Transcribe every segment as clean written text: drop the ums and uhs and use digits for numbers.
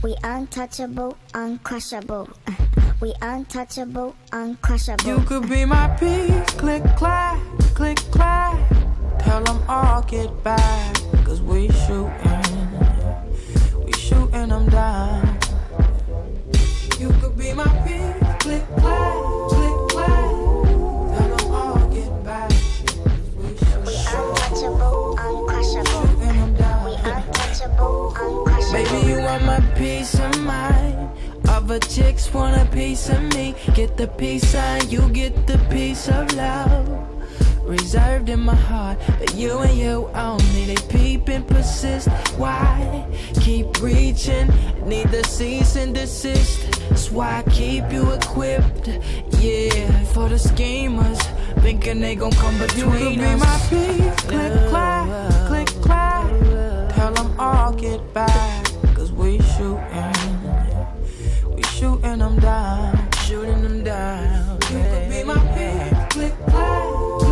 We untouchable, uncrushable. We untouchable, uncrushable. You could be my peace, click, clack, click, clack. Tell them all get back, cause we shooting them down. You could be my peace, click, clack, click, clack. Tell them all get back, cause we untouchable, uncrushable. Shooting them down. We untouchable, uncrushable. Baby, you want my peace of mind. Other chicks want a piece of me. Get the peace sign, you get the piece of love. Reserved in my heart, but you and you only. They peep and persist. Why? Keep reaching, need the cease and desist. That's why I keep you equipped. Yeah, for the schemers, thinking they gon' come between us. You could be my peace, click, clack, click, clack. Tell them all get back, cause we shooting them down, shooting them down. You could be my peace, click, clack.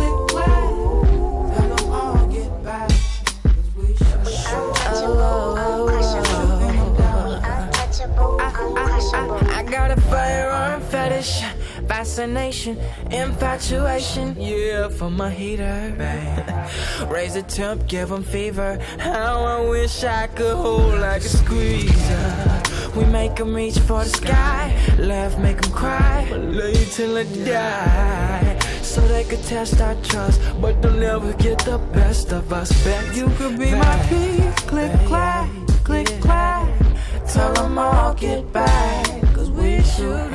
I got a firearm fetish, fascination, infatuation. Yeah, for my heater, babe. Raise the temp, give them fever. How I wish I could hold like a squeezer. We make them reach for the sky, laugh, make them cry, love you till I die. So they could test our trust, but they'll never get the best of us back. You could be my peace, click, clack, click, clack. Tell them all get back, cause we shoot